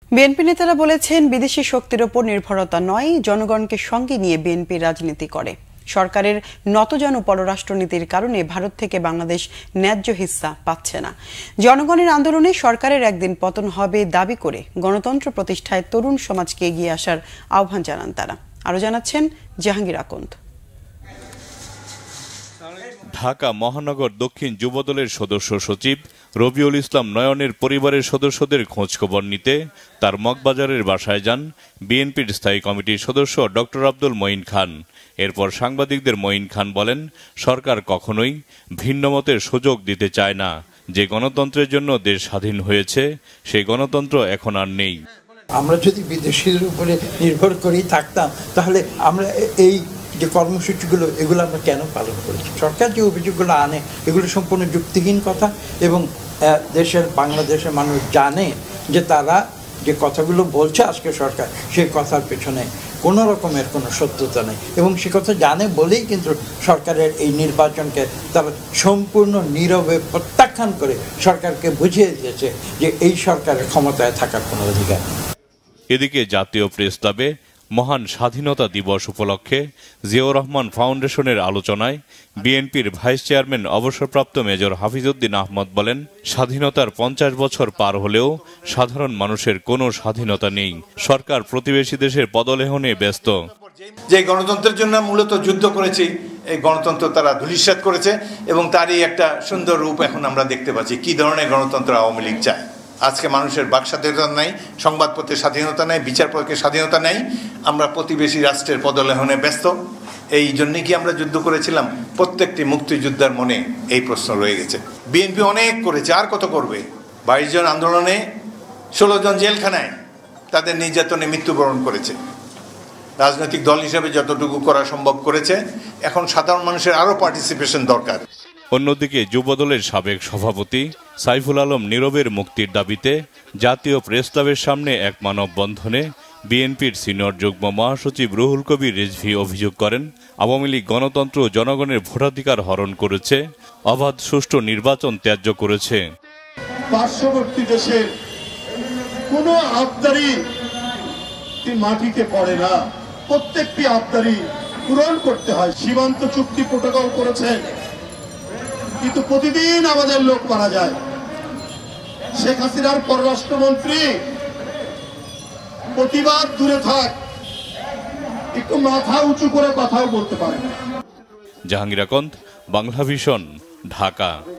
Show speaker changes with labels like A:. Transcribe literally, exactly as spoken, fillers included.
A: BNP নেতারা বলেছেন, বিদেশি শক্তির ওপর নির্ভরতা নয়, জনগণকে সঙ্গে নিয়ে বিএনপি রাজনীতি করে। সরকারের নতজানু পররাষ্ট্রনীতির কারণে ভারত থেকে বাংলাদেশ ন্যায্য হিস্সা পাচ্ছে না। জনগণের আন্দোলনে সরকারের একদিন পতন হবে দাবি করে গণতন্ত্র প্রতিষ্ঠায় তরুণ সমাজকে এগিয়ে আসার আহ্বান জানান তারা। আরো জানাচ্ছেন জাহাঙ্গীর আকন্দ।
B: ঢাকা মহানগর দক্ষিণ যুবদলের সদস্য সচিব রবিউল ইসলাম নয়নের পরিবারের সদস্যদের খোঁজখবর নিতে তার মগবাজারের বাসায় যান বিএনপির স্থায়ী কমিটির সদস্য ডক্টর আব্দুল মঈন খান। এরপর সাংবাদিকদের মঈন খান বলেন, সরকার কখনোই ভিন্নমতের সুযোগ দিতে চায় না। যে গণতন্ত্রের জন্য দেশ স্বাধীন হয়েছে, সেই গণতন্ত্র এখন আর নেই।
C: আমরা যদি বিদেশিদের উপরে নির্ভর করেই থাকতাম, তাহলে আমরা এই যে কর্মসূচিগুলো এগুলো আমরা কেন পালন করেছি? সরকার যে অভিযোগগুলো আনে এগুলো সম্পূর্ণ যুক্তিহীন কথা, এবং দেশের বাংলাদেশের মানুষ জানে যে তারা যে কথাগুলো বলছে আজকে সরকার, সেই কথার পেছনে কোনো রকমের কোনো সত্যতা নেই, এবং সে কথা জানে বলেই কিন্তু সরকারের এই নির্বাচনকে তারা সম্পূর্ণ নীরবে প্রত্যাখ্যান করে সরকারকে বুঝিয়ে দিয়েছে যে এই সরকারের ক্ষমতায় থাকার কোনো অধিকার নেই।
B: এদিকে জাতীয় প্রেস ক্লাবে মহান স্বাধীনতা দিবস উপলক্ষে জিয়াউর রহমান ফাউন্ডেশনের আলোচনায় বিএনপির ভাইস চেয়ারম্যান অবসরপ্রাপ্ত মেজর হাফিজউদ্দিন আহমদ বলেন, স্বাধীনতার পঞ্চাশ বছর পার হলেও সাধারণ মানুষের কোনো স্বাধীনতা নেই। সরকার প্রতিবেশী দেশের পদলেহনে ব্যস্ত।
D: যে গণতন্ত্রের জন্য মূলত যুদ্ধ করেছি, এই গণতন্ত্র তারা ধূলিসাৎ করেছে, এবং তারই একটা সুন্দর রূপ এখন আমরা দেখতে পাচ্ছি। কি ধরনের গণতন্ত্র আওয়ামী লীগ চায়। আজকে মানুষের বাক স্বাধীনতা নাই, সংবাদপত্রের স্বাধীনতা নাই, বিচারপতির স্বাধীনতা নাই। আমরা প্রতিবেশী রাষ্ট্রের পদলেহনে ব্যস্ত। এই জন্যই কি আমরা যুদ্ধ করেছিলাম? প্রত্যেকটি মুক্তিযোদ্ধার মনে এই প্রশ্ন রয়ে গেছে। বিএনপি অনেক করেছে, আর কত করবে? বাইশ জন আন্দোলনে, ষোলো জন জেলখানায় তাদের নির্যাতনে মৃত্যুবরণ করেছে। রাজনৈতিক দল হিসেবে যতটুকু করা সম্ভব করেছে। এখন সাধারণ মানুষের আরও পার্টিসিপেশন দরকার।
B: অন্যদিকে যুবদলের সাবেক সভাপতি সাইফুল আলম নীরবের মুক্তির দাবিতে জাতীয় প্রেস ক্লাবের সামনে এক মানববন্ধনে বিএনপির সিনিয়র যুগ্ম মহাসচিব রুহুল কবির রিজভী অভিযোগ করেন, আওয়ামী লীগ গণতন্ত্র জনগণের ভোটাধিকার হরণ করেছে, অবাধ সুষ্ঠু নির্বাচন ত্যায্য করেছে।
E: পার্শ্ববর্তী দেশের কোনো আবদারি মাটিতে পড়ে না, প্রত্যেকটি আবদারি পূরণ করতে হয়। সীমান্ত চুক্তি প্রোটোকল করেছে, কিন্তু প্রতিদিন আমাদের লোক মারা যায়। শেখ হাসিনার পররাষ্ট্রমন্ত্রী প্রতিবাদ দূরে থাক, একটু মাথা উঁচু করে কথাও বলতে পারে না।
B: জাহাঙ্গীর আকন্দ, বাংলা ভিশন, ঢাকা।